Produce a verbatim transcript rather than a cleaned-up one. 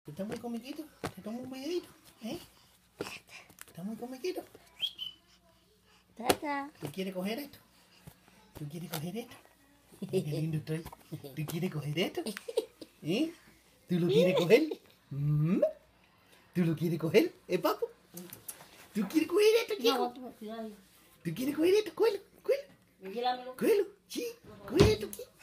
Está muy comiquito, está muy comidito, ¿eh? Está muy comiquito. Tata. ¿Tú quieres coger esto? ¿Tú quieres coger esto? Qué lindo estoy. ¿Tú quieres coger esto? ¿Eh? ¿Tú lo quieres coger? ¿Mm? ¿Tú lo quieres coger? ¿Eh, papu? ¿Tú quieres coger esto, chico? No, cuidado. ¿Tú quieres coger esto? Cógelo, cógelo. Vigílame. Cógelo, sí, coge esto aquí.